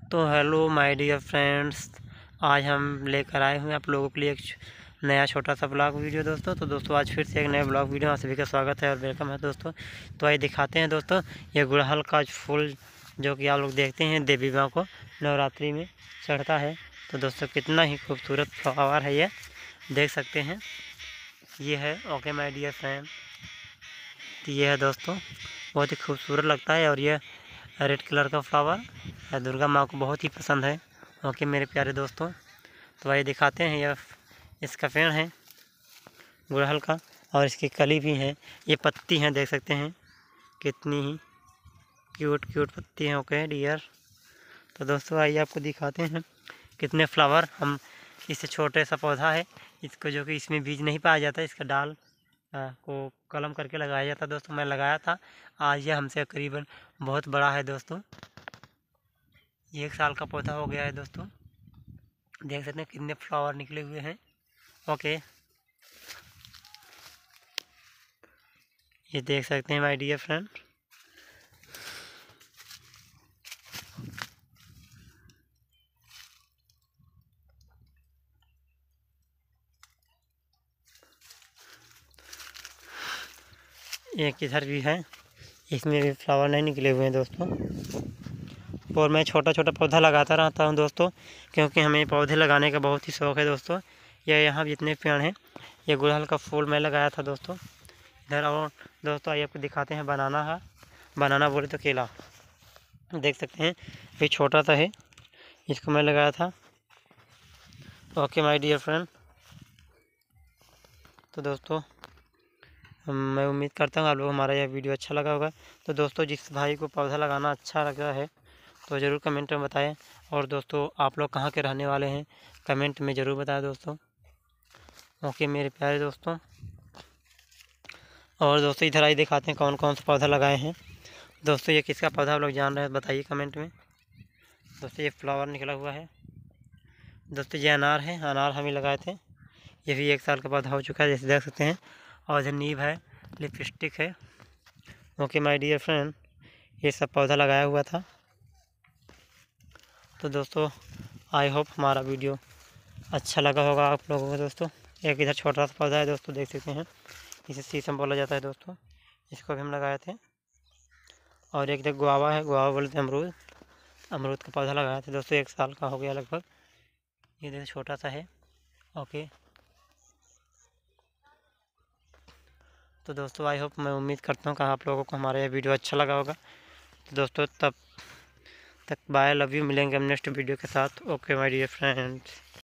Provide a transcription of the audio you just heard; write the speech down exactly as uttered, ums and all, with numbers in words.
तो hello my dear friends, आज हम लेकर आए हुए आप लोगों के लिए एक नया छोटा सा ब्लॉग वीडियो दोस्तों। तो दोस्तों आज फिर से एक नया ब्लॉग वीडियो आप सभी का स्वागत है और वेलकम है दोस्तों। तो आइए दिखाते हैं दोस्तों ये गुड़हल का फूल जो कि आप लोग देखते हैं देवी माँ को नवरात्रि में चढ़ता है। तो दोस्तों कितना ही खूबसूरत फ्लावर है, ये देख सकते हैं। ये है ओके माय डियर फ्रेंड, ये है दोस्तों, बहुत ही खूबसूरत लगता है और ये रेड कलर का फ्लावर है, दुर्गा माँ को बहुत ही पसंद है। ओके मेरे प्यारे दोस्तों, तो आइए दिखाते हैं। यह इसका पेड़ है गुड़हल का और इसकी कली भी है, ये पत्ती हैं, देख सकते हैं कितनी ही क्यूट क्यूट पत्ती हैं। ओके डियर, तो दोस्तों आइए आपको दिखाते हैं कितने फ्लावर। हम इससे छोटे सा पौधा है इसको, जो कि इसमें बीज नहीं पाया जाता, इसका डाल आ, को कलम करके लगाया जाता दोस्तों। मैं लगाया था, आज यह हमसे करीबन बहुत बड़ा है दोस्तों, ये एक साल का पौधा हो गया है दोस्तों। देख सकते हैं कितने फ्लावर निकले हुए हैं। ओके ये देख सकते हैं माय डियर फ्रेंड। एक इधर भी है, इसमें भी फ्लावर नहीं निकले हुए हैं दोस्तों। और मैं छोटा छोटा पौधा लगाता रहता हूं दोस्तों, क्योंकि हमें पौधे लगाने का बहुत ही शौक़ है दोस्तों। ये यहाँ जितने पेड़ हैं, ये गुड़हल का फूल मैं लगाया था दोस्तों इधर। और दोस्तों आइए आपको दिखाते हैं बनाना है, बनाना बोले तो केला, देख सकते हैं ये छोटा सा है, इसको मैं लगाया था। ओके माय डियर फ्रेंड, तो दोस्तों मैं उम्मीद करता हूँ आप लोग हमारा यह वीडियो अच्छा लगा होगा। तो दोस्तों जिस भाई को पौधा लगाना अच्छा लगा है तो ज़रूर कमेंट में बताएं। और दोस्तों आप लोग कहाँ के रहने वाले हैं कमेंट में ज़रूर बताएं दोस्तों। ओके मेरे प्यारे दोस्तों, और दोस्तों इधर आइए दिखाते हैं कौन कौन सा पौधा लगाए हैं दोस्तों। ये किसका पौधा आप लोग जान रहे हैं बताइए कमेंट में दोस्तों। ये फ्लावर निकला हुआ है दोस्तों, ये अनार है, अनार हम ही लगाए थे, ये भी एक साल का पौधा हो चुका है जैसे देख सकते हैं। और इधर नींब है, लिपस्टिक है। ओके माय डियर फ्रेंड, ये सब पौधा लगाया हुआ था। तो दोस्तों आई होप हमारा वीडियो अच्छा लगा होगा आप लोगों को दोस्तों। एक इधर छोटा सा पौधा है दोस्तों, देख सकते हैं, इसे शीशम बोला जाता है दोस्तों, इसको भी हम लगाए थे। और एक इधर गुआवा है, गुआवा बोलते हैं अमरूद, अमरूद का पौधा लगाया था दोस्तों, एक साल का हो गया लगभग, ये देखो छोटा सा है। ओके तो दोस्तों आई होप, मैं उम्मीद करता हूँ कि आप लोगों को हमारा यह वीडियो अच्छा लगा होगा। तो दोस्तों तब तक बाय, लव यू, मिलेंगे हम नेक्स्ट वीडियो के साथ। Okay my dear friends.